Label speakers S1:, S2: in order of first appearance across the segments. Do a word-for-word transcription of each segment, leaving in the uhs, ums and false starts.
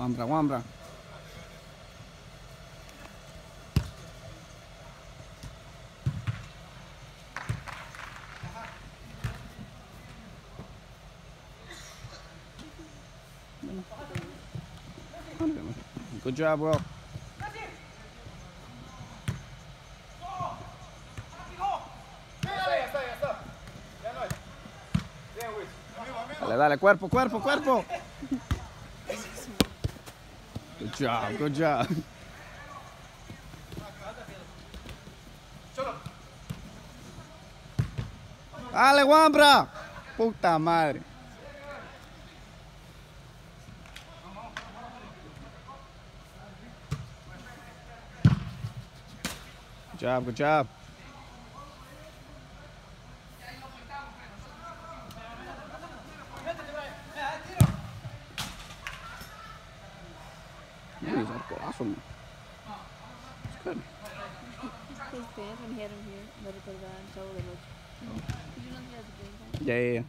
S1: Wambra, Wambra. Good job, Will. Dale, dale, cuerpo, cuerpo, cuerpo. Good job, good job. Dale, Wambra. Puta madre. Good job, good job. He's arcoazo, man. It's good.
S2: His fans when he had him here, let it go down, so they look. Did you know he has a green card?
S1: Yeah, yeah, yeah.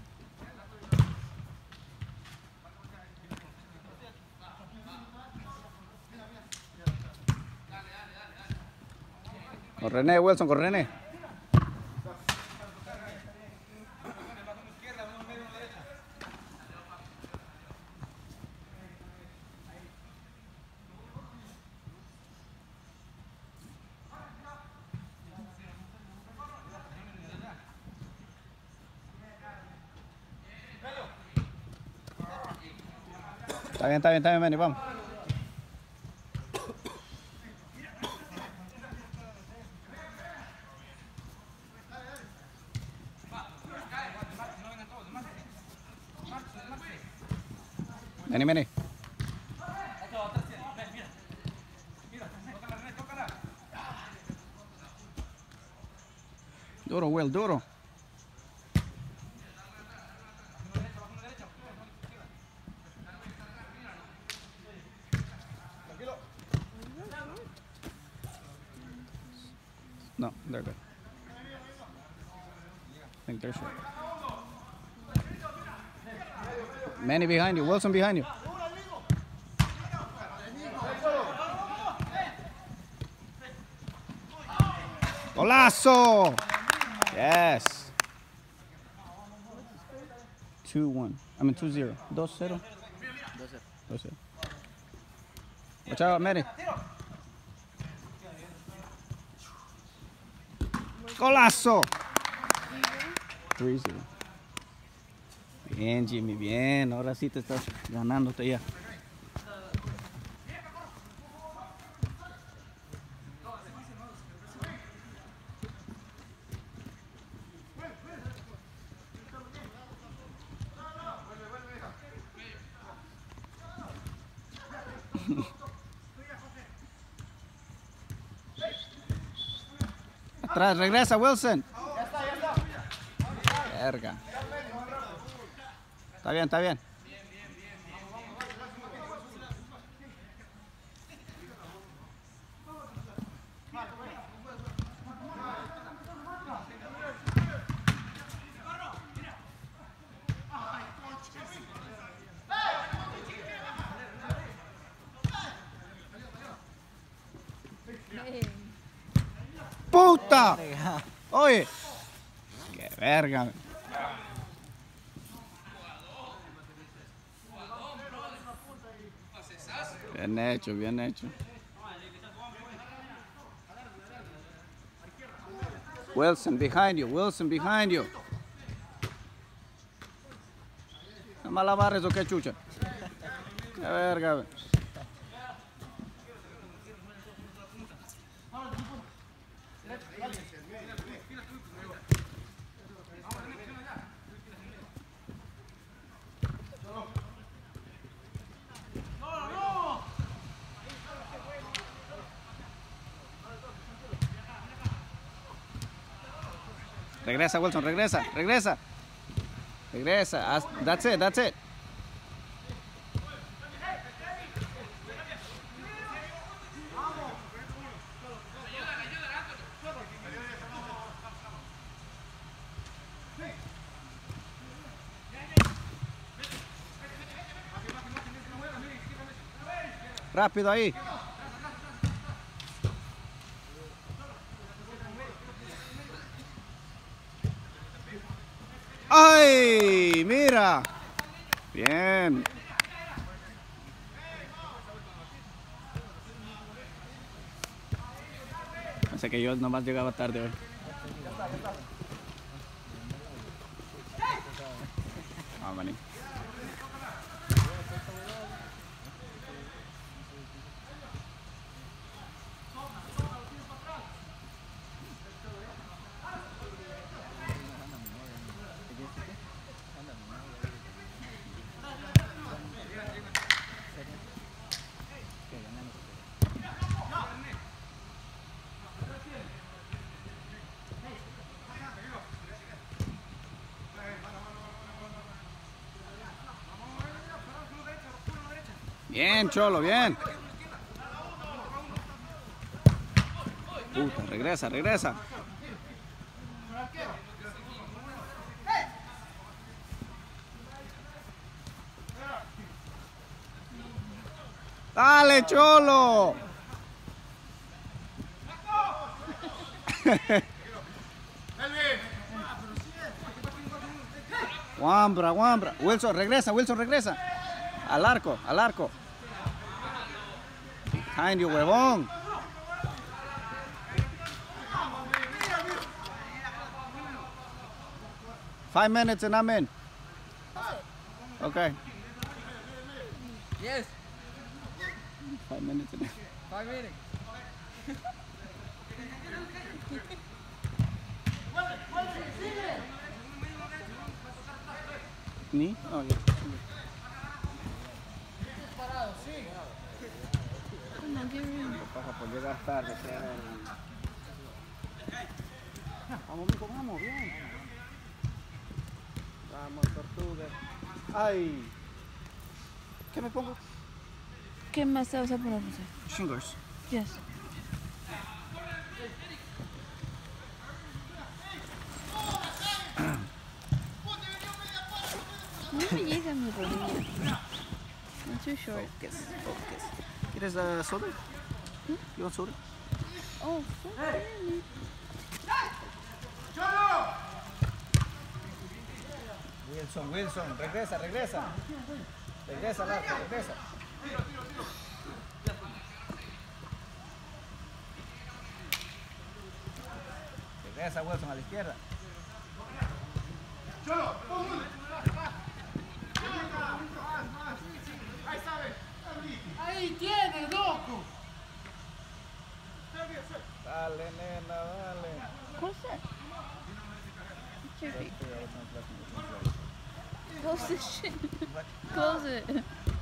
S1: Con René, Wilson, con René. Está bien, está bien, está bien, Manny, vamos. Manny, Manny. Duro, Will, duro. No, they're good. I think they're short. Manny behind you, Wilson behind you. Golazo! Yes. two one. I mean two zero. dos cero. dos cero. Watch out, Manny. Golazo. tres cero. Bien, Jimmy, bien. Ahora sí te estás ganándote ya. Atrás, regresa Wilson. Verga. Está bien, está bien. ¡Puta! Oye, qué verga. Bien hecho, bien hecho. Wilson behind you, Wilson behind you. ¿Qué malabares o qué chucha? Qué verga. Regresa, Wilson, regresa, regresa. Regresa. That's it, that's it. Rápido ahí. ¡Ay! Mira. Bien. Pensé que yo nomás llegaba tarde hoy. Ah, maní. Bien, Cholo, bien. Puta, regresa, regresa. Dale, Cholo. Wambra, Wambra. Wilson, regresa, Wilson, regresa. Al arco, al arco. Behind you, huevón. Five minutes and I'm in. Okay.
S3: Yes.
S1: Five minutes and
S3: Five minutes.
S1: Me? Oh, yeah.
S2: Come on, give room.
S1: Pasa por llegar tarde. Vamos, mijo, vamos, bien. Vamos, tortuga. Ay. ¿Qué me pongo?
S2: ¿Qué más te vas a poner, José?
S1: Shingles.
S2: Yes. No me llega mi rodilla. I'm too short.
S1: Focus, focus. ¿Quieres uh, soda? You want soda?
S2: Oh, fuck. Really?
S1: Wilson, Wilson, regresa, regresa. Regresa al arco, regresa. Regresa, Wilson, a la izquierda.
S3: Ahí tiene, loco.
S1: Dale, nena, dale.
S2: Close it. It's your feet. Close this shit. Close it.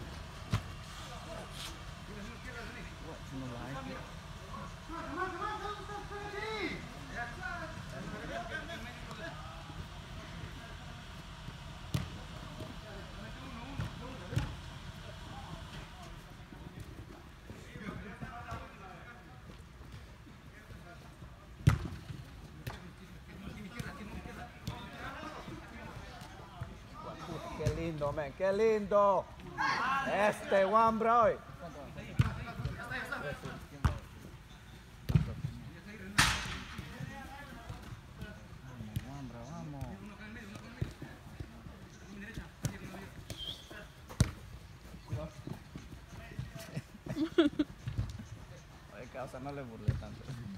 S1: Qué lindo, men, qué lindo. Este Wambra hoy. Wambra, vamos. Oye, causa, no le burle tanto.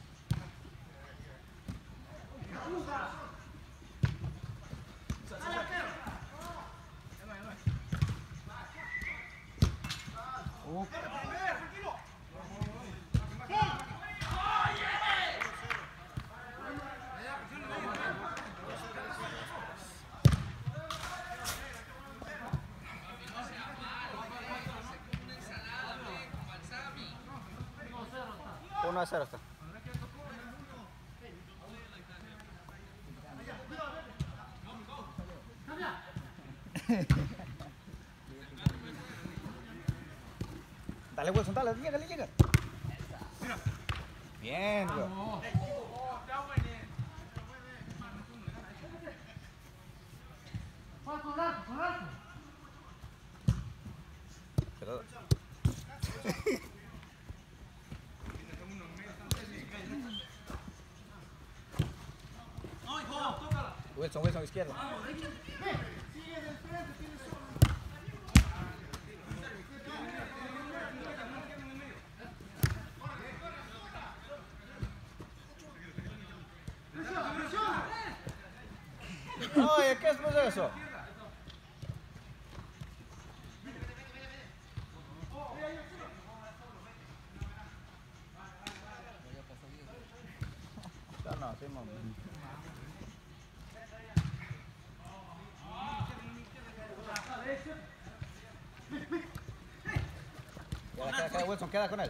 S1: Oh. uno a cero está. Dale, Wilson, dale, llega, llega. Bien, güey. Pero... Wilson, Wilson, izquierda. Oye, ¿qué es pues eso? No, no, sí, mamá. Queda, queda, queda, Wilson, queda con él.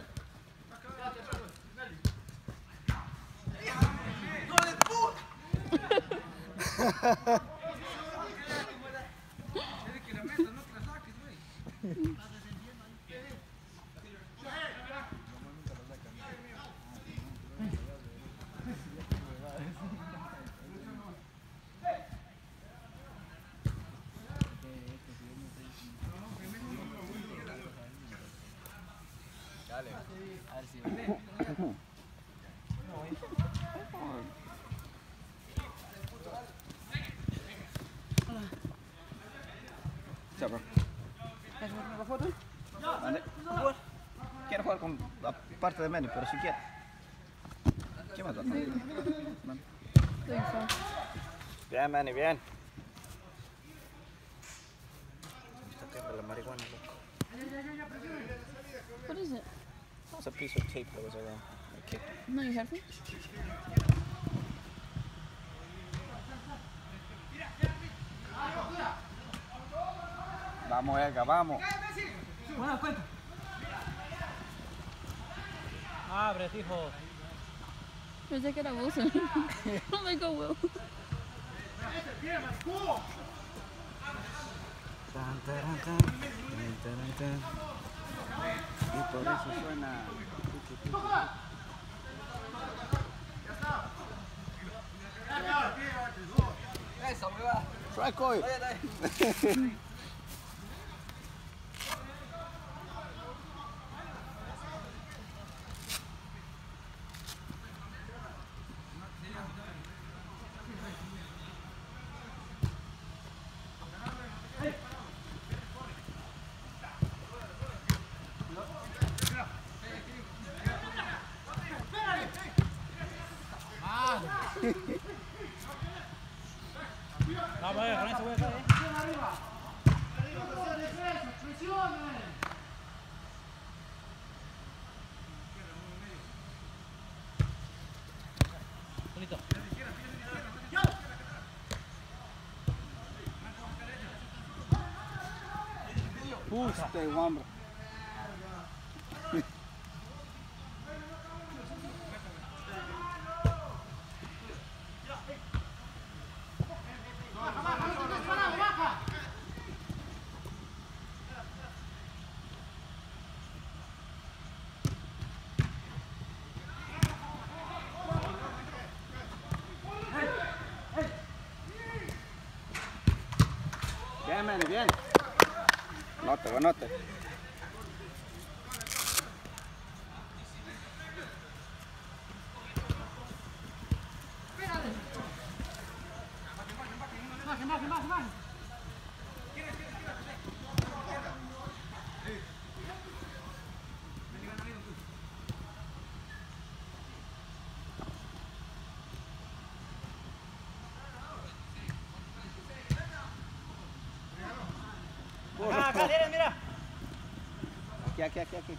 S1: Dale. A ver si Chao, bro.
S3: ¿Estás haciendo la foto?
S1: Ande. Quiero jugar con la parte de Manny, pero si quiere. ¿Qué más da?
S2: Think so.
S1: Bien, Manny, bien. Está cayendo la marihuana, loco.
S2: What is it?
S1: It's a piece of tape that was around. I kicked it.
S2: No, your headphones?
S1: Vamos, Edgar, vamos.
S3: Buena cuenta. Abre, hijo.
S2: Pensé que era Wilson. Oh my God, Will.
S1: Tan, taran, tan, tan, taran, tan. Y por eso suena. Try Koi.
S3: Vamos, eh, con eso voy a caer. Solito. Puta.
S1: Stay one, bro. Bien, Manny, bien. Note, note.
S3: Ah, cadera, mira.
S1: Aquí, aquí, aquí, aquí.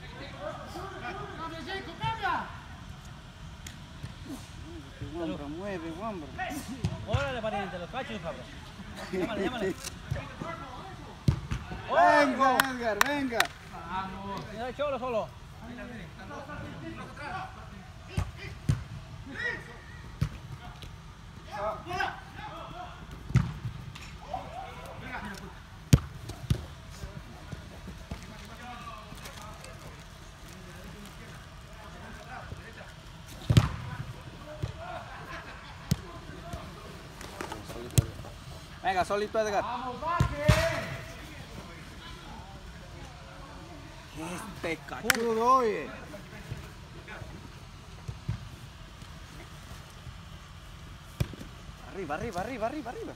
S1: Guambra, mueve, guambra.
S3: Órale, pariente, los cachos, cabrón. Llámale, llámale.
S1: Venga, Edgar, venga.
S3: Mira el cholo solo.
S1: Venga, solito, Edgar. Este cachudo, oye. Arriba, arriba, arriba, arriba, arriba.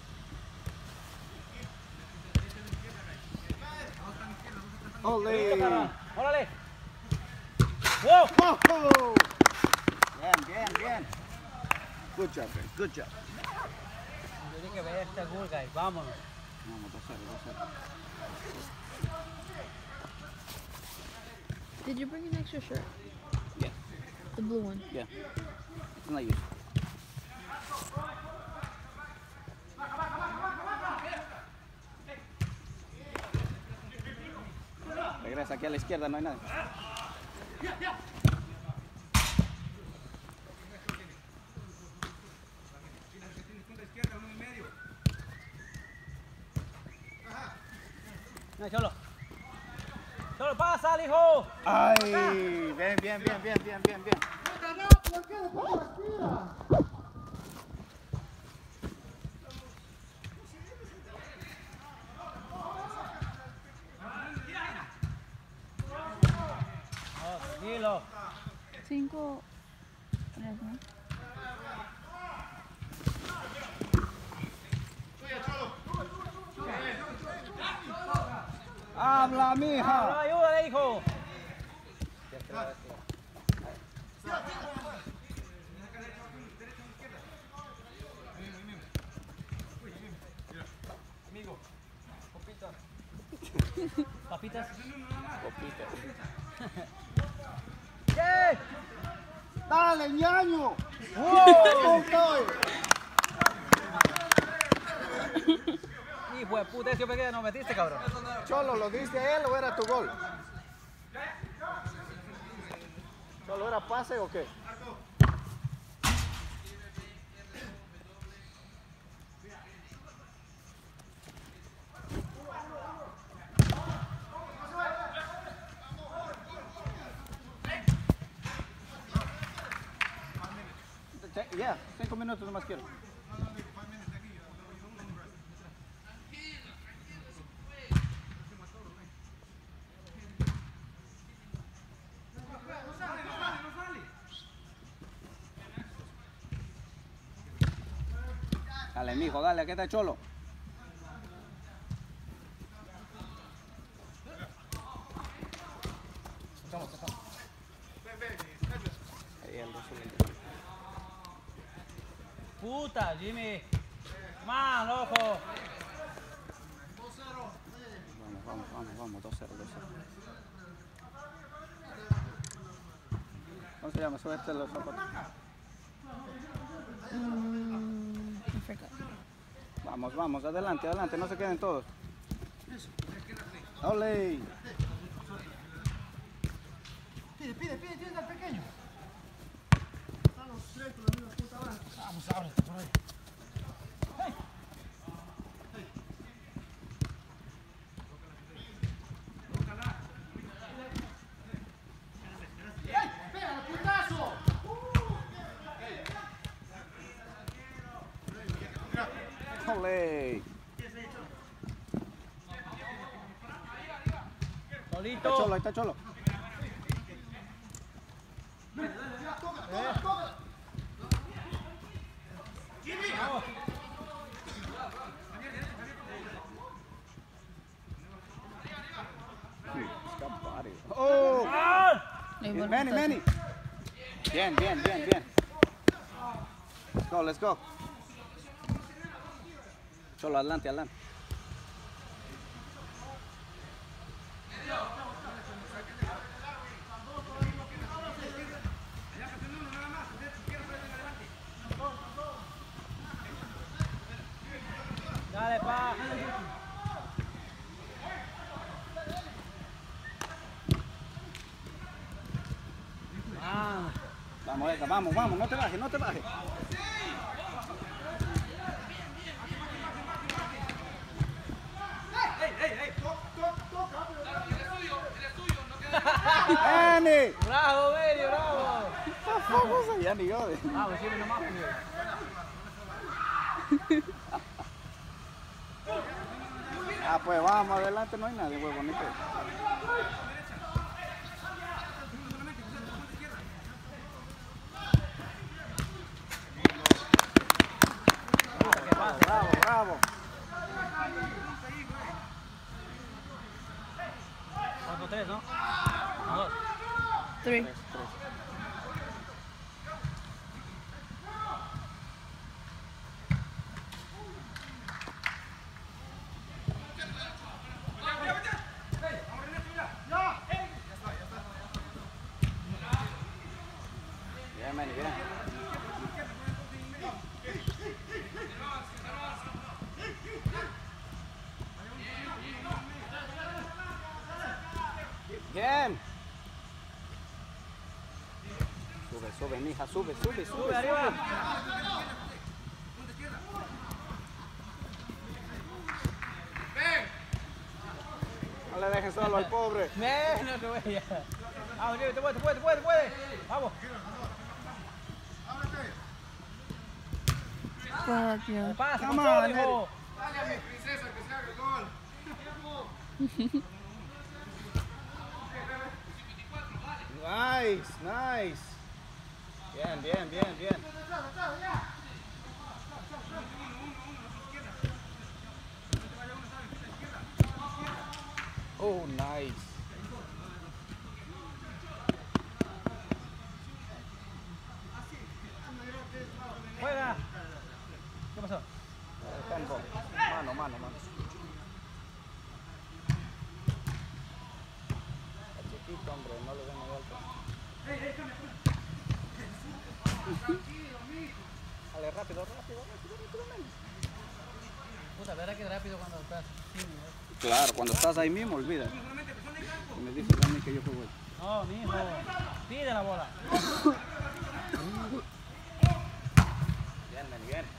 S1: Ole.
S3: ¡Órale! ¡Wow!
S1: ¡Wow! Bien, bien, bien. Good job, man. Good job.
S3: Yo dije que vea este gol, guys. Vámonos.
S1: Vamos, dos cero, dos cero.
S2: Did you bring an extra shirt?
S1: Yeah,
S2: The blue one.
S1: yeah. It's not used. Regresa aquí a la izquierda, no hay nadie.
S3: No, Cholo. Cholo, pasa, hijo.
S1: Ay, bien, bien, bien, bien, bien, bien, bien.
S3: Oh, tranquilo.
S2: Cinco. Tres, ¿no?
S1: Habla, mija.
S3: No, ayúdale, hijo. Papitas. ¿Qué?
S1: Dale, ñaño.
S3: ¡Wow!
S1: Estoy.
S3: Hijo de puta, ese pequeño no metiste, cabrón.
S1: Cholo, ¿lo diste a él o era tu gol? ¿Solo era pase o qué? Ya, cinco minutos nomás quiero. Dale, mijo, dale, aquí está Cholo. Ahí el resultado.
S3: Puta, Jimmy. Más, loco.
S1: Vamos, vamos, vamos, vamos, dos cero, dos cero. ¿Cómo se llama? Suerte los zapatos.
S2: Mm, I forgot.
S1: Vamos, vamos, adelante, adelante, no se queden todos. ¡Ole!
S3: Pide, pide, pide, tienes al pequeño. Vamos, ábrete por ahí. Hey.
S1: ¡Ole!
S3: Solito.
S1: Está Cholo, ahí está Cholo. ¡Oh!
S2: Ay,
S1: Bien,
S2: bueno,
S1: Manny,
S2: entonces.
S1: Manny. Bien, bien, bien, bien. Let's go, let's go. Cholo, adelante, adelante.
S3: Dale, pa. Ah.
S1: Vamos, Edgar, vamos, vamos, no te bajes, no te bajes. ¡Manny!
S3: Bravo, Mary, bravo.
S1: Vamos allá, ni yo.
S3: Vamos, Jimmy, nomás.
S1: Ah, pues vamos, adelante, no hay nadie, huevo, bonito.
S3: ¿no? No, dos.
S2: Three.
S1: Tres, tres. Bien, Manny, bien. Bien. Sube, sube, mija, sube, sube, sube.
S3: Sube, arriba.
S1: No le dejen solo al pobre.
S3: Ven, no te voy a. Vamos, Diego, te puede, te puede, te puede, te puede. Vamos.
S2: Fuck you.
S3: Pasa,
S1: Come
S3: control,
S1: on,
S3: hijo.
S1: Nice, nice. Bien, bien, bien, bien. Oh, nice.
S3: Juega. ¿Qué pasó?
S1: Tempo. Mano, mano, mano. Está chiquito, hombre, no le den muy alto. Dale, rápido, rápido, rápido, rápido, men.
S3: Puta, verá que rápido cuando estás. Sí, ¿no?
S1: Claro, cuando estás ahí mismo, olvida. Y me dices a mí que yo juego.
S3: No, mijo. Pide la bola.
S1: Bien, men, bien.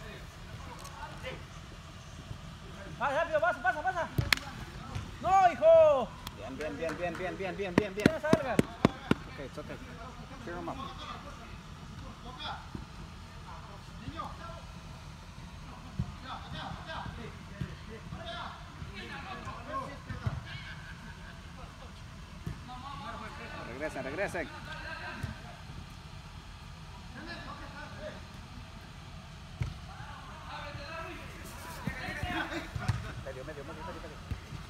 S3: Pasa, rápido, pasa, pasa, pasa. No, hijo.
S1: Bien, bien, bien, bien, bien, bien, bien, bien, bien.
S3: ¿Quién salga?
S1: Okay, it's okay. Cheer him up. Regresen, regresen. Medio, medio, medio, medio, medio.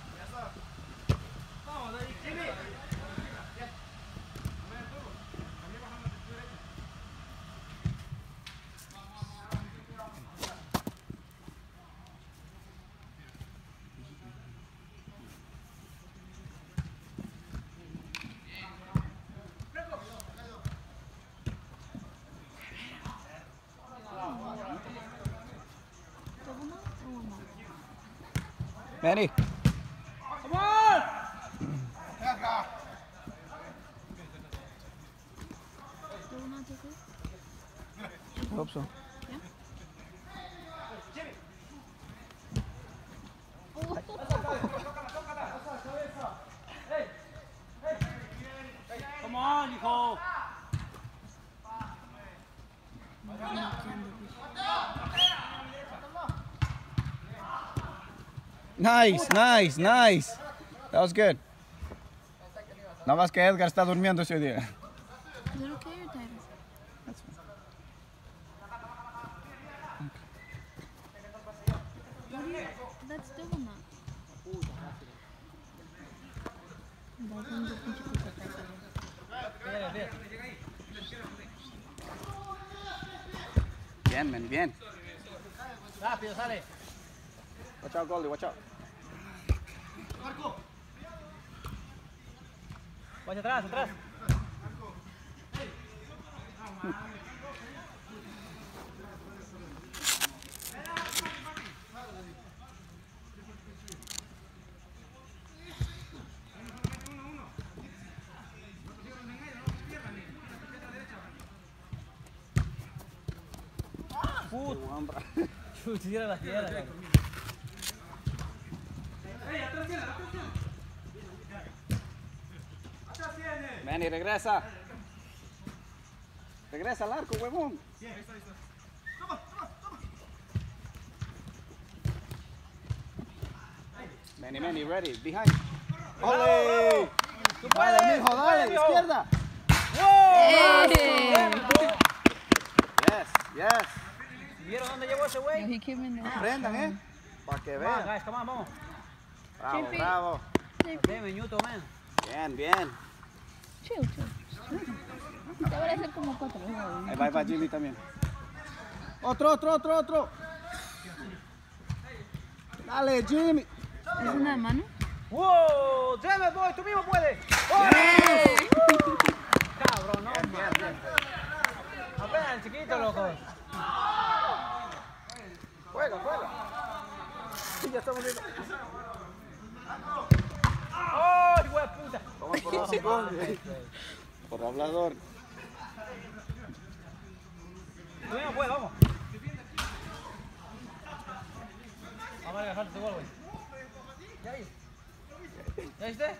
S1: Manny.
S3: Come on.
S2: Double not take it?
S1: I hope so.
S3: Come on, hijo.
S1: Nice, nice, nice. That was good. Nada más que Edgar está durmiendo ese día.
S2: Is it okay or Titus?
S1: That's fine.
S2: What do you, that's double knot. Double knot, pinche puta taza.
S3: Bien, bien.
S1: Bien, man, bien.
S3: Rápido, sale.
S1: Watch out, goalie, watch out.
S3: Vaya atrás, atrás. Puta. Chuch, tira la tierra, cabrón.
S1: Manny, regresa. Regresa al arco, huevón. Manny, Manny, ready. Behind. ¡Ole!
S3: ¡Tú
S1: Dale,
S3: puedes!
S1: mijo,
S3: ¡Tú
S1: dale,
S3: puedes, mijo!
S1: izquierda.
S2: Hey!
S1: Yes, yes.
S3: ¿Vieron dónde llegó ese
S2: No,
S3: güey?
S2: he came in there.
S1: Aprendan, eh. Para que
S3: Come on,
S1: vean.
S3: guys, come on, vamos.
S1: Bravo,
S2: Chippy.
S1: bravo.
S3: Damn, Newton, man.
S1: Bien, bien.
S2: Chill, chill. Te voy a hacer como cuatro.
S1: Ahí va, ahí va Jimmy también. Otro, otro, otro, otro. Dale, Jimmy.
S2: ¿Es una mano?
S3: ¡Wow! ¡James, boy! ¡Tú mismo puedes! ¡Oh! Cabrón, no.
S1: Bien, bien, bien.
S3: Apenas el chiquito, loco.
S1: Juega, juega. Sí, ya estamos viendo.
S3: ¡Oh, hijo de puta!
S1: Toma por los hocicón. Por hablador.
S3: Tú mismo puedes, vamos. Vamos a agarrar ese gol, güey. ¿Ya viste? ¿Ya viste?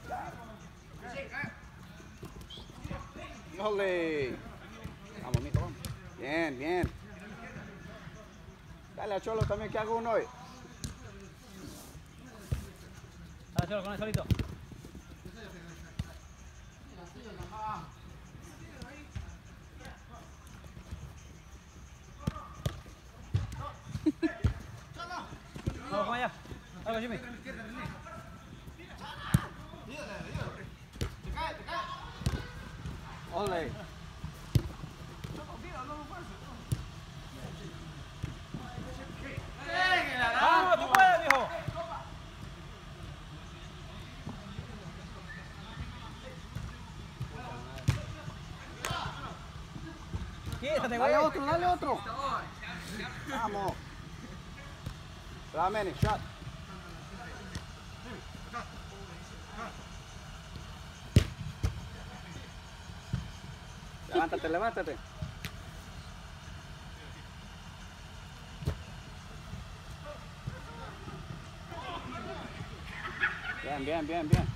S1: ¡Ole! Vamos, mijo, vamos. Bien, bien. Dale a Cholo también que haga uno hoy.
S3: Dale, Cholo, con él solito. Vamos, con allá. Algo, Jimmy.
S1: Ole.
S3: ¡Vamos, tú puedes, mijo! Quítate, güey.
S1: Dale otro, dale otro. Vamos. Ramene, shot. Levántate, levántate. Bien, bien, bien, bien.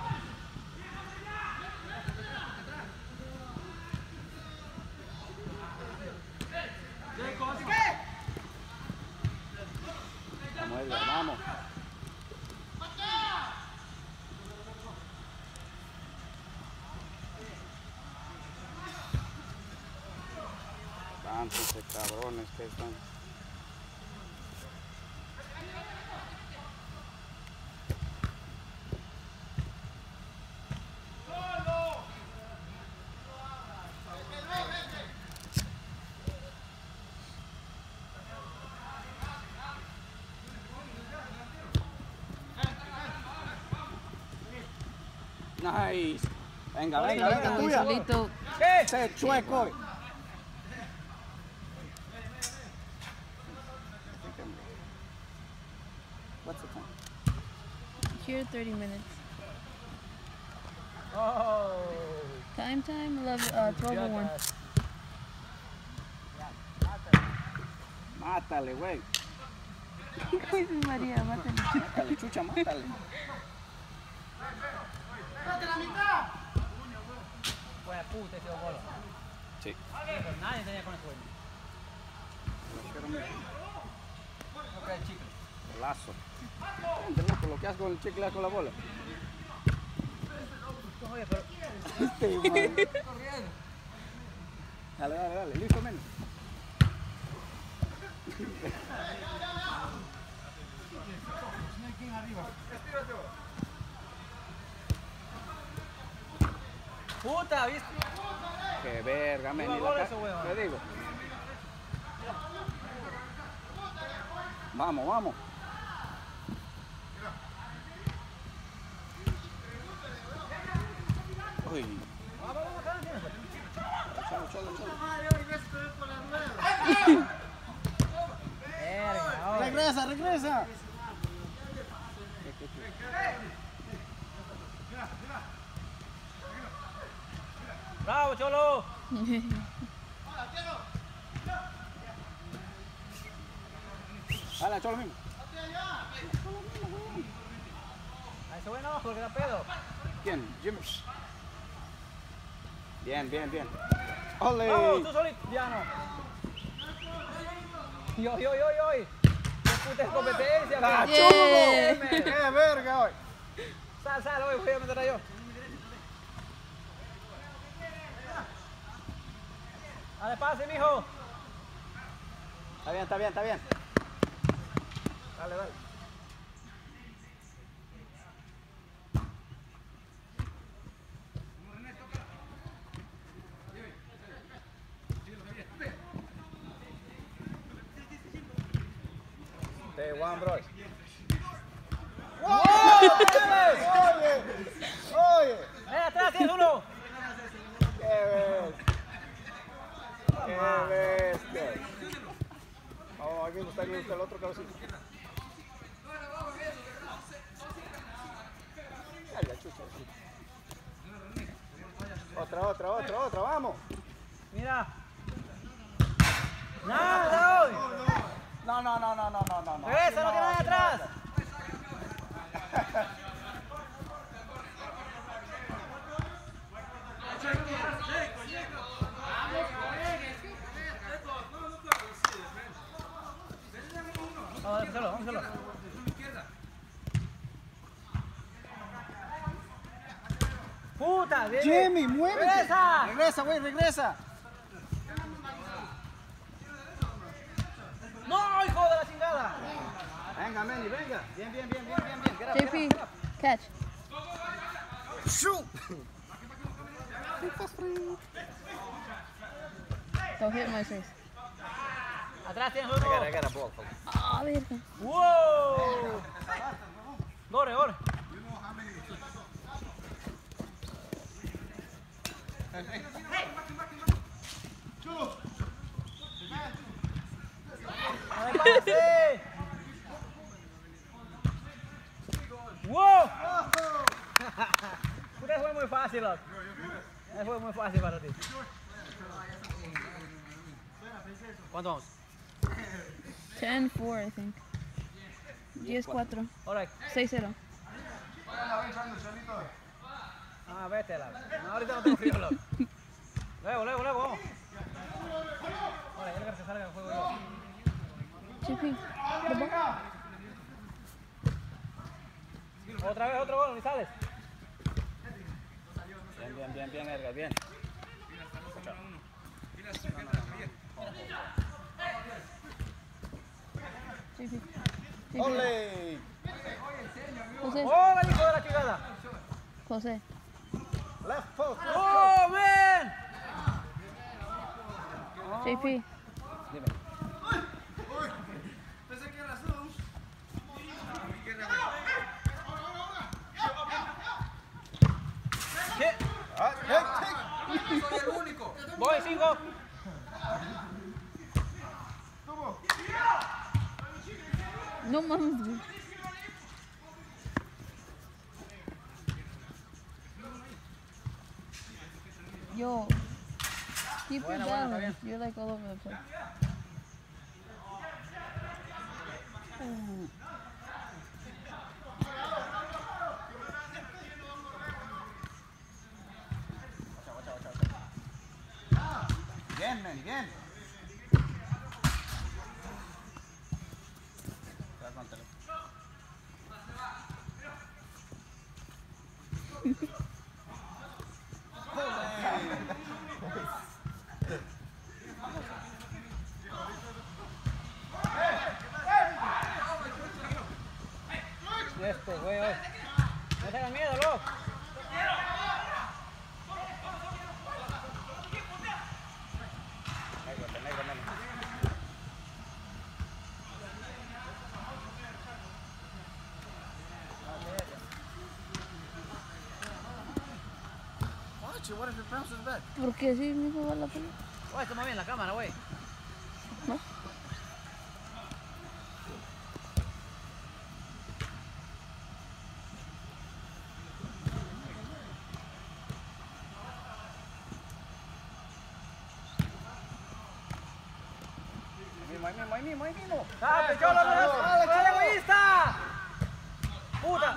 S1: Vamos, Edgar, vamos. Tantos cabrones que están. Nice. Venga, venga, venga,
S2: Voy
S1: tuya.
S2: solito.
S3: ¿Qué?
S1: Ese chueco. What's the time?
S2: Here, thirty minutes.
S3: Oh.
S2: Time, time, eleven, uh, twelve oh one.
S1: Mátale, güey.
S2: Jesús María, mátale.
S1: Mátale, chucha, mátale.
S3: Buena puta ese gol.
S1: Sí.
S3: Pero nadie tenía con el juego. Ok, chicle.
S1: Golazo. Vente, loco, lo que haces con el chicle con la bola.
S3: Oye, pero...
S1: Este, man. Dale, dale, dale. Listo, menos.
S3: Puta, ¿viste?
S1: Qué verga, men.
S3: Iba
S1: y
S3: gol
S1: la
S3: ese
S1: ca-
S3: huevón.
S1: Te digo. Vamos, vamos. Uy.
S3: Vamos, vamos, vamos, vamos.
S1: Chalo, chalo, chalo.
S3: Verga, ahora.
S1: Regresa, regresa.
S3: Bravo, Cholo.
S1: Dale, cholo mismo.
S3: A ese güey no, porque da pedo.
S1: ¿Quién? Jimmy. Bien, bien, bien.
S3: Vamos,
S1: ¡Ole!
S3: tú solito. Ya no. Yo, yo, yo, yo. ¡Qué puta es competencia,
S1: ¡Ah,
S3: man!
S2: Yeah.
S1: chulo! ¡Qué verga hoy!
S3: Sal, sal, hoy voy a meter a yo. Dale pase, mijo.
S1: Está bien, está bien, está bien.
S3: Dale, dale. Okay, one, bro.
S4: Oye, oye.
S3: ¡Eh, atrás, tienes uno!
S4: Qué bestia. Qué bestia. Vamos, aquí buscar y buscar el otro cabecito. Ay, la chucha. Otra, otra, otra, otra, vamos.
S3: Mira. ¡Nada, hoy!
S4: No, no, no, no, no, no, no. no.
S3: ¡Regresa, no tiene nada atrás! Vamos a hacerlo, vamos a hacerlo. ¡Puta! Bien,
S4: Jimmy, muévete.
S3: ¡Regresa!
S4: Regresa, güey, regresa.
S3: ¡No, hijo de la chingada!
S4: Venga, Manny, venga. Bien, bien, bien, bien, bien, bien. Get up,
S2: J P,
S4: get up,
S2: catch.
S4: get up. Shoot.
S2: Don't hit my face.
S3: Atrás tienes uno.
S4: I got a ball.
S2: Ah, verga.
S3: ¡Wow! Gore, gore. ¡No me pase! ¡Wow! Puta, fue muy fácil, loco. Eso fue muy fácil para ti. ¿Cuánto vamos?
S2: ten four, I think. diez cuatro.
S3: All right.
S2: seis cero.
S3: Ah, vete, la. No, ahorita no tengo frío, loco. Luego, luego, luego, vamos. Ahora, ya le que salga el juego yo.
S2: J P, the ball.
S3: Otra vez, otro gol, ni sales.
S4: Bien, bien, bien, bien, Edgar, bien.
S2: J P. J P.
S4: ¡Ole!
S2: José,
S3: ¡Oh, el hijo de la chingada!
S2: José.
S4: Left post.
S3: ¡Oh, man!
S2: J P.
S3: ¿Qué?
S4: Ah, hey,
S3: Voy, cinco.
S2: No mames, güey. Yo. Keep
S3: Buena,
S2: your
S3: buena, está
S2: balance.
S3: bien.
S2: You're like all over the place.
S4: bien, Manny, bien. Aguántalo.
S3: Este, güey, hoy. No tengan miedo, loco.
S4: Negro, negro, Manny. Archie, what if it bounces back?
S2: Porque así mismo va la pelota.
S3: Güey, está muy bien la cámara, güey.
S2: ¿No?
S4: Ahí mismo, ahí mismo, ahí mismo.
S3: ¡Ah, cholo, no eres no eres egoísta! ¡Puta!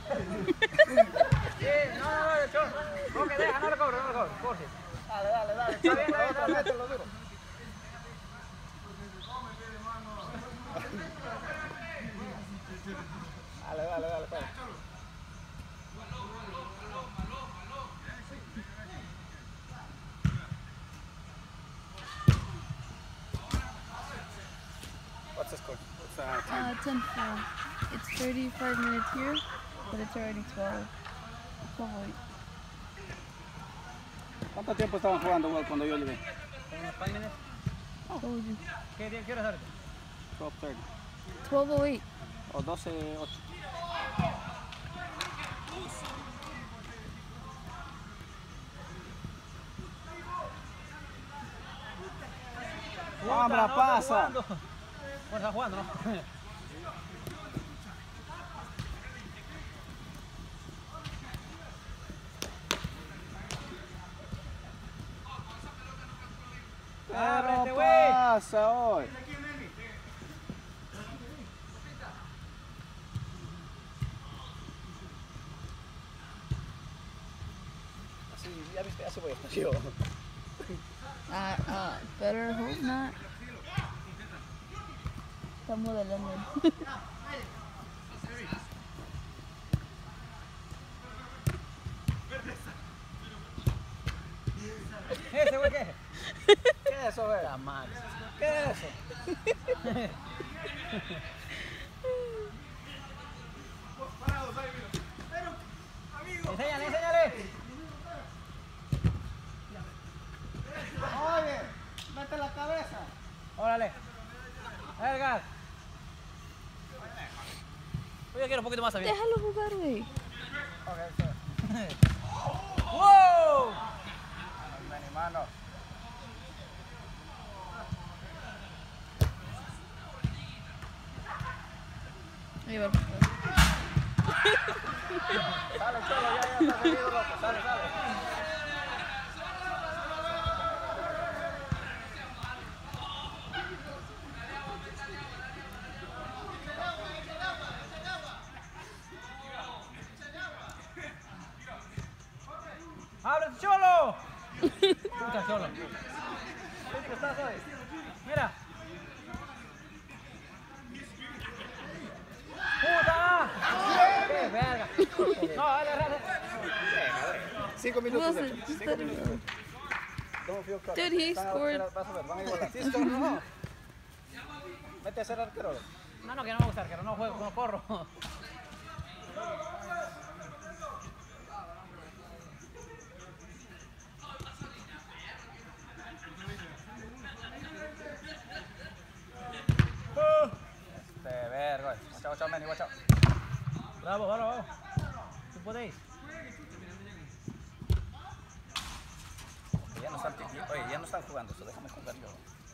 S3: Sí, no, no, no, cholo. Ok, deja, no lo cobro, no lo cobro. Por si.
S4: Dale, dale, dale.
S3: Está bien, está bien, está bien.
S4: Mételo duro. Dale, dale, dale, espera. What's the score? What's uh, time?
S2: Uh, ten four. It's thirty-five minutes here, but it's already twelve. twelve oh eight.
S4: ¿Cuánto tiempo estaban jugando igual cuando yo llegué?
S3: Como unos five minutes.
S2: Told you.
S3: ¿Qué, qué hora es ahorita?
S4: twelve thirty.
S2: twelve oh eight.
S1: O doce ocho.
S3: Puta,
S1: ¡Hambra,
S3: no,
S1: pasa!
S3: está jugando. Bueno, está jugando, ¿no? Ábrete,
S1: Pero
S3: güey.
S1: pasa hoy.
S4: Así, ya viste, así voy a estar yo.
S2: Uh, uh, better hope not. Está modelando.
S3: ¿Ese güey qué?
S4: ¿Qué es eso, güey?
S3: Está mal.
S4: ¿Qué es eso?
S3: Enséñale, enséñale.
S1: Oye, mete la cabeza.
S3: Órale. Edgar. Yo quiero un poquito más abierto.
S2: Déjalo jugar, güey.
S3: ¡Wow!
S4: Mani, mano.
S2: Ahí va.
S4: Sale, cholo, ya, ya está salido, loco. Sale, sale.
S3: ¡Ábrete, cholo! Puta, cholo. ¿Qué estás hoy? Mira. ¡Puta! ¡Qué verga! No, dale, dale.
S4: Cinco minutos.
S2: Wilson,
S4: de hecho.
S2: just
S4: Cinco
S2: let him
S4: minutos.
S2: go.
S4: ¿Cómo fue, Oscar?
S2: Dude, he
S4: Están a-
S2: scored.
S4: Vas a ver, van a igualar. Sí, esto no. Vete a ser arquero.
S3: No, no, que no me gusta, que no juego, no corro.
S4: Este, verga. Watch out, watch out, Manny, watch out.
S3: Bravo, bravo, bravo. Tú podéis.
S4: Ya no están, oye, ya no están jugando eso, déjame jugar yo.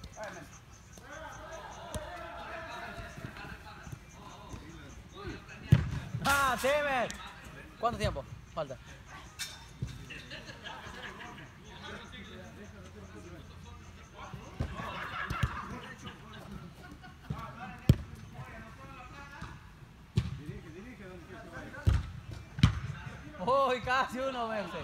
S3: ¡Ah, damn it! ¿Cuánto tiempo falta? Uy, casi uno vence.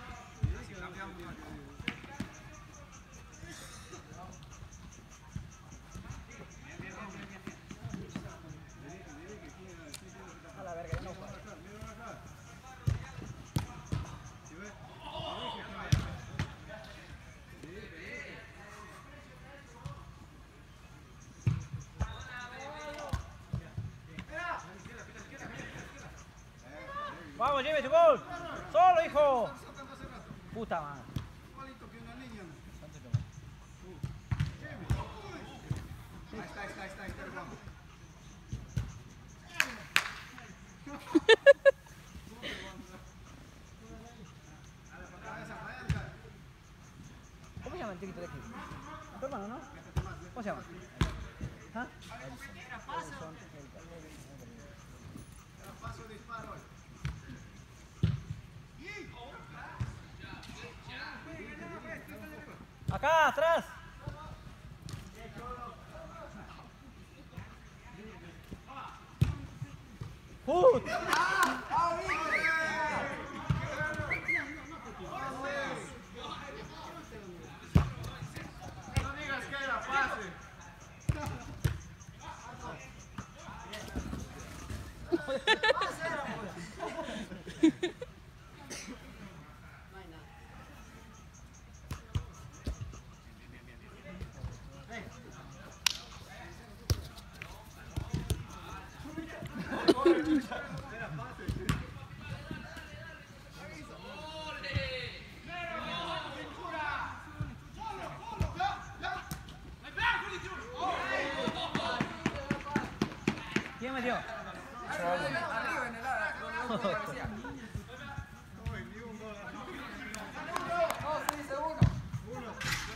S3: A la verga, ya no juego. Vamos, Jimmy, tu gol. Solo, hijo. Puta madre. ¿Cómo se llama el tiquito de aquí? Tu hermano, ¿no? ¿Cómo se llama? ¿Ah? Acá, atrás. ¡Put! metió?
S5: Arriba en el área, donde yo decía. No, sí, dice uno. Uno.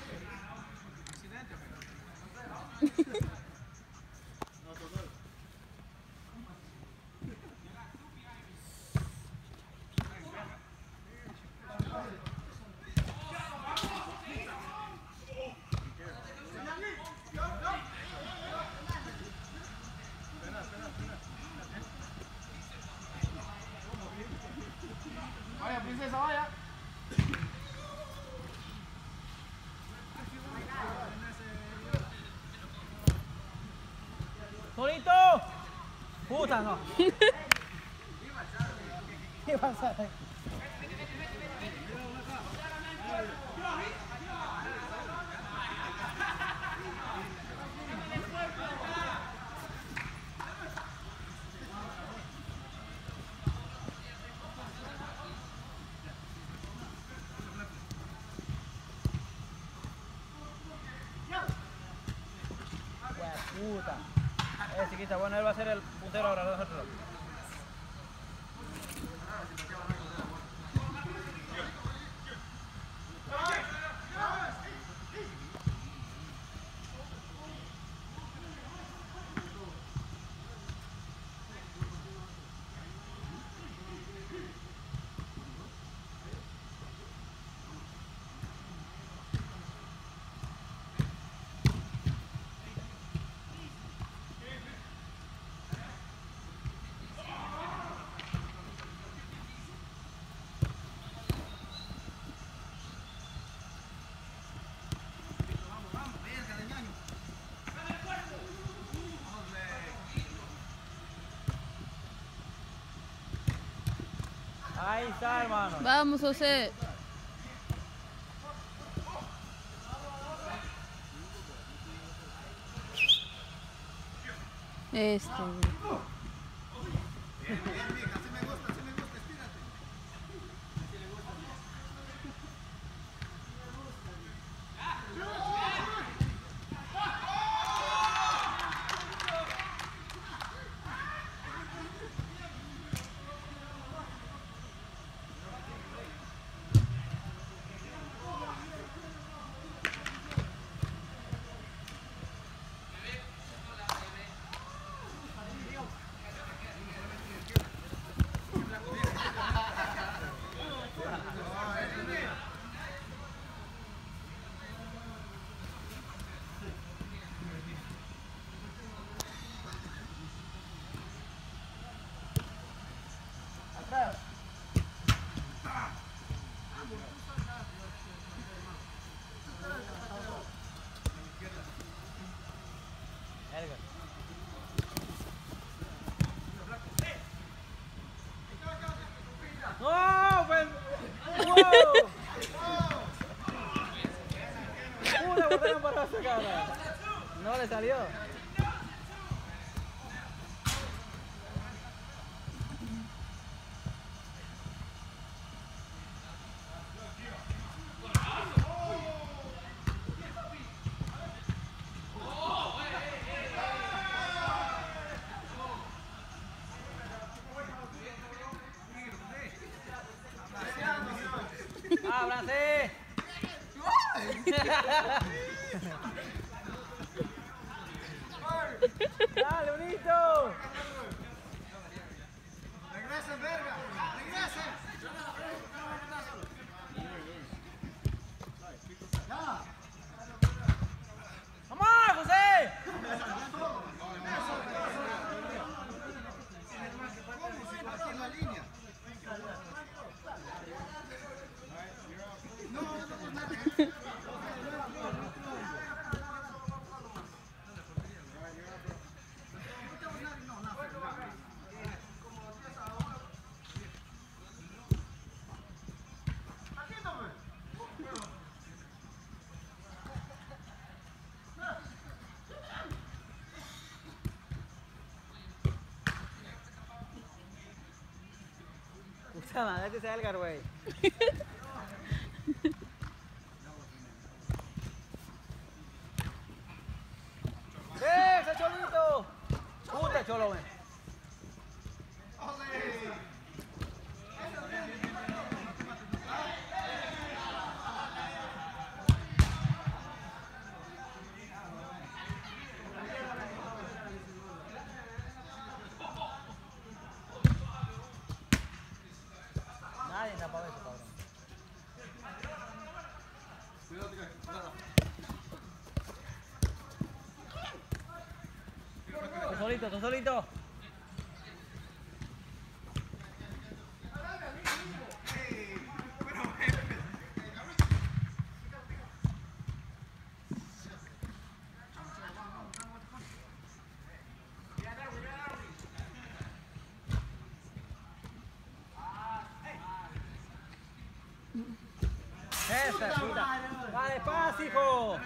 S5: Vaya, princesa, vaya.
S3: ¡Solito! ¡Puta, no! ¿Qué pasa? Puta. Eh, chiquita, bueno, él va a ser el puntero ahora, nosotros. Ahí está, hermano.
S2: Vamos, José. Este.
S3: ¡No! Pues... ¡Wow! ¡Una botella para esa cara! No le salió. ¡Ábranse! ¡Dale, bonito!
S5: Regresen, verga. Regresen.
S3: ¡Vamos, José! Puta madre, que sea Edgar, güey. ¡Eh, ese cholito! Puta cholo, güey. Tú solito, tú solito. Esa, mira. Va despacio, hijo.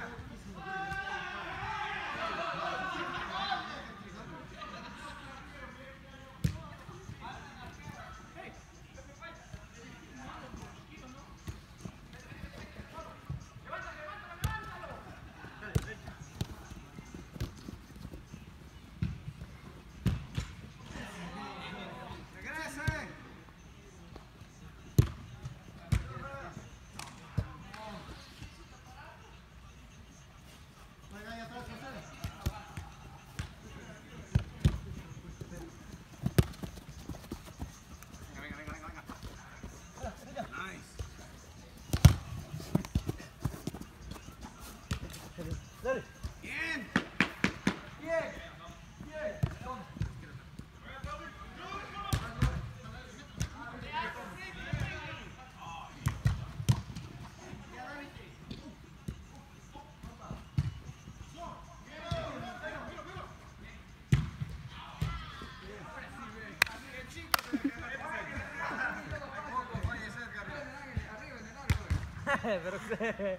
S3: Dale.
S5: Bien. Bien. Bien.
S3: Pero que...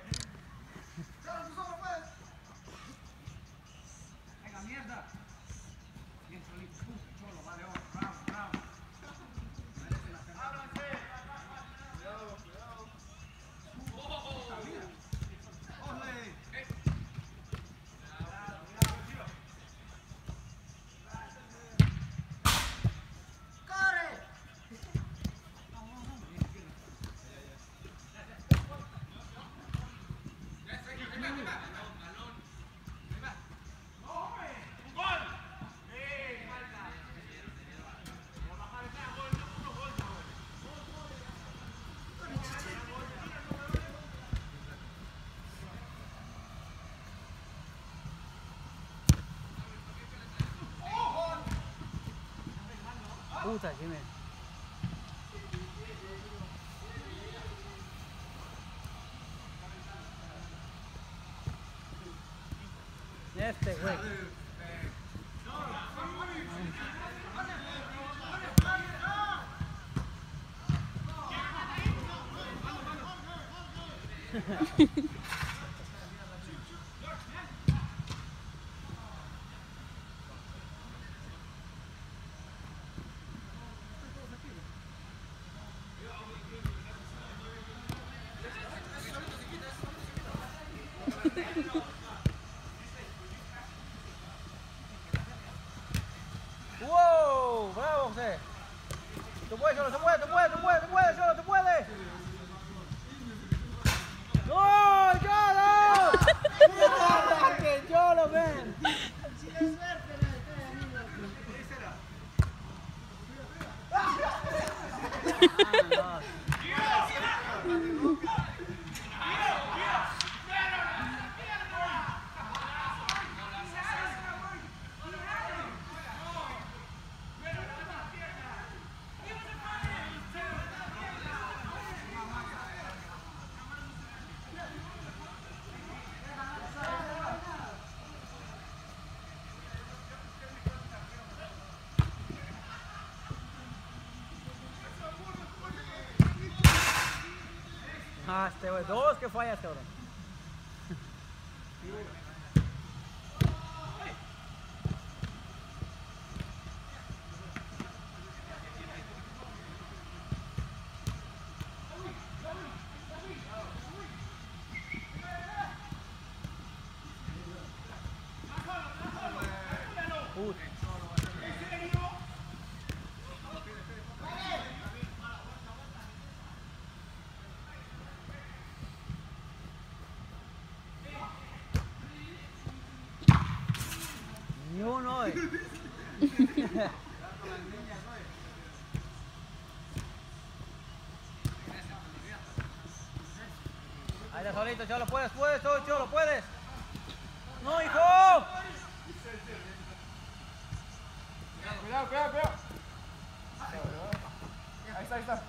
S5: Venga, mierda. Bien, solito. Cholo, vale, vamos. Bravo, bravo. Merece la pena. Cuidado, cuidado. ¡Ole!
S3: Puta, que me... Este, güey. ¡Wow! ¡Bravo, José! ¡Tú puedes, Cholo! ¡Tú puedes, tú puedes, tú puedes, tú puedes, Cholo! ¡Tú puedes! ¡No, Cholo! ¡Mierda, que Cholo, ven! Ah, este güey, dos que fallas, cabrón. Puta. Ni uno hoy. Ahí está solito, Cholo, puedes, puedes, Cholo, puedes. No, hijo.
S4: Cuidado, cuidado, cuidado. Ahí está, ahí está.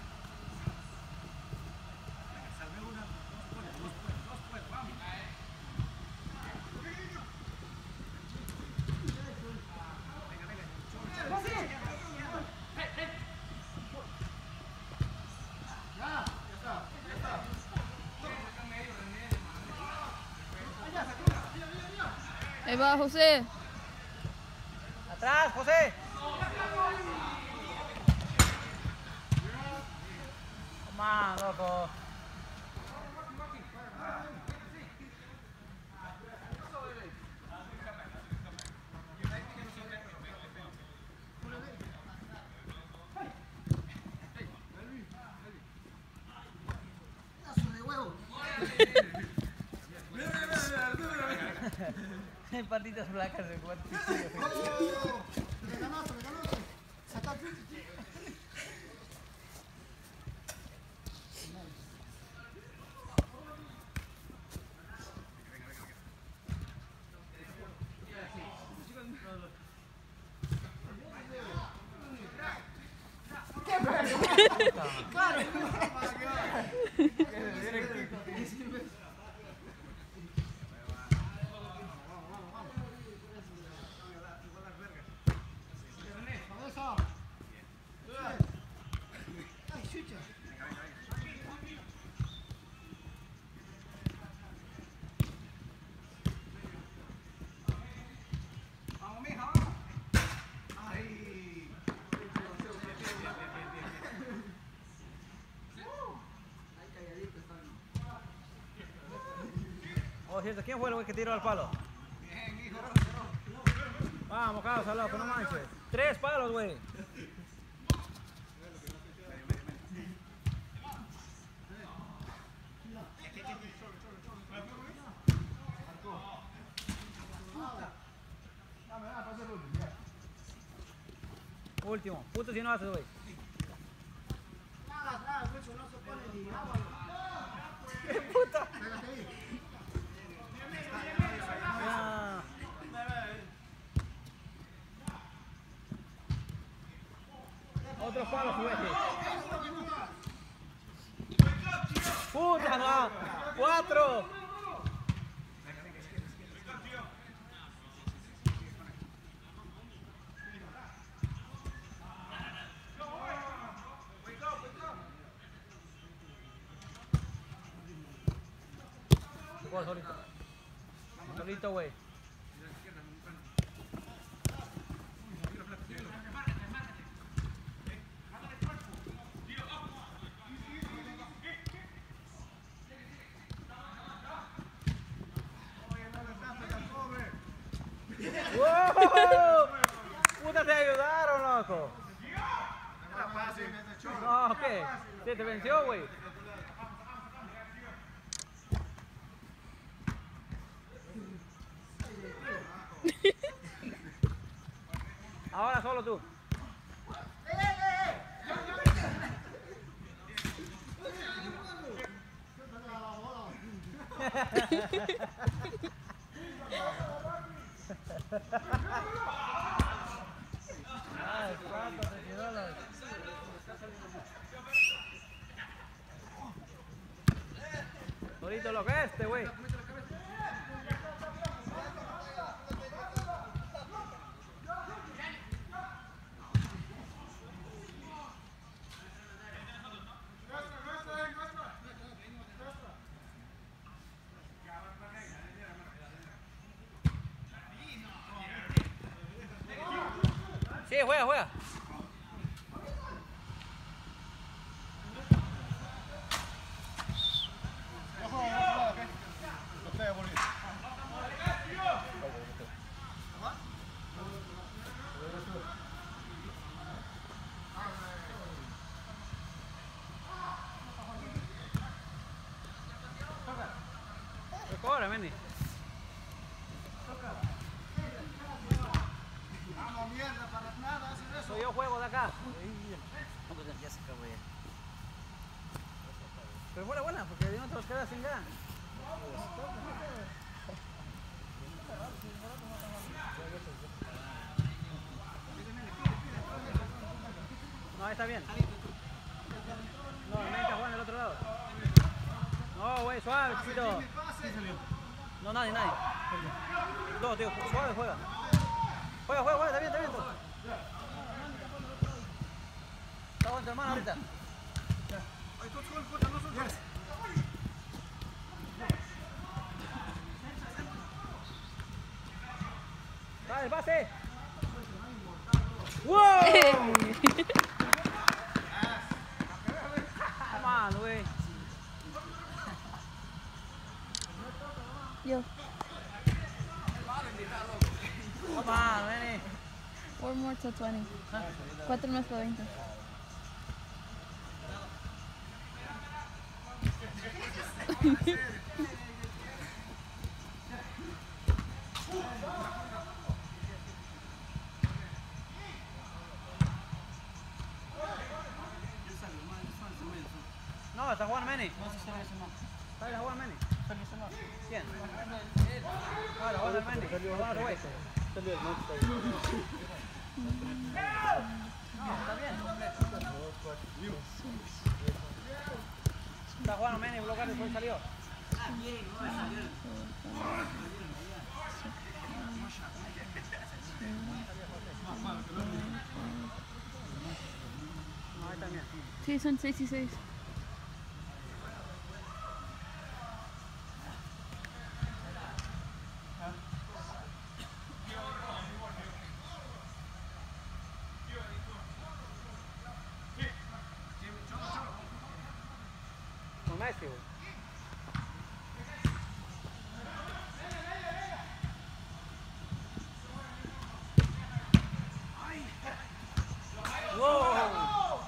S2: Ahí va, José.
S3: Atrás, José. Toma, loco. Hay patitas flacas de cuarto. Oh, cierto. ¿Quién fue el güey que tiró al palo? Vamos, causa, loco, no manches. Tres palos, güey. Último. Puto si no haces, güey. ¿Qué puta? Ah. Otro palo, juguete. Puta, no. Cuatro. Solito. Solito, güey. ¡Wow! ¡Puta, te ayudaron, loco! No, ¿qué? ¿Se te venció, güey? Ahora solo tú. Ay, cuánto te quedó la... Solito lo que este, güey. Sí, juega, juega. Corre, Mendy. Soy yo juego de acá. Ya se acabó ya. Pero buena, buena, porque de no te los quedas sin ganas. ahí está bien. No, el men está jugando del otro lado. No, güey, suave, chiquito. No, nadie, nadie. No, tío, suave, juega. Juega, juega, juega, está bien, está bien. Está con tu hermano ahorita. Dale, pase. ¡Wow! Come on, güey.
S2: Yo,
S3: Come on, Manny.
S2: four more till twenty. Cuatro más para veinte.
S3: No, está jugando Manny. ¿Está jugando Manny? ¿Quién? No, está jugando el Manny. Está jugando el güey. No, está bien. Está jugando Manny, bloquear después salió. No, ahí también.
S2: Sí, son seis y seis.
S3: Con Messi, güey. Wow.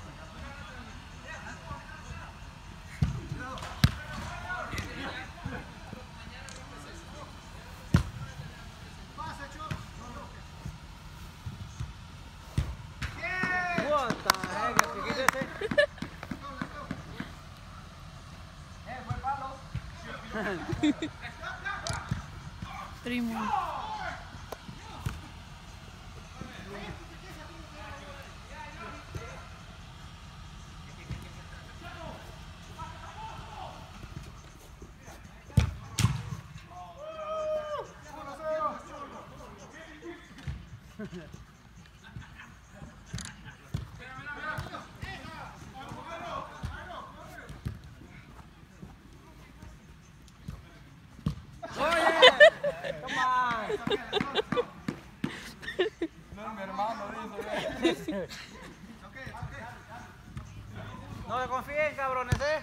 S3: What the heck, ¿qué es ese?
S2: Three more.
S3: Come on.
S4: No, mi hermano dice.
S3: No se confíen, cabrones, ¿eh?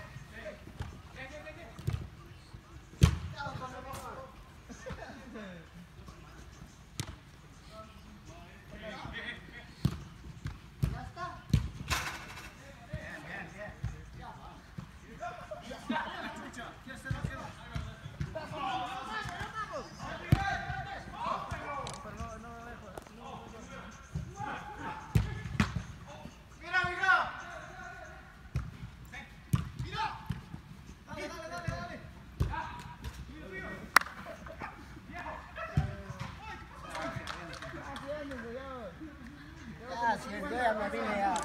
S4: Ah, si el día me vine ya.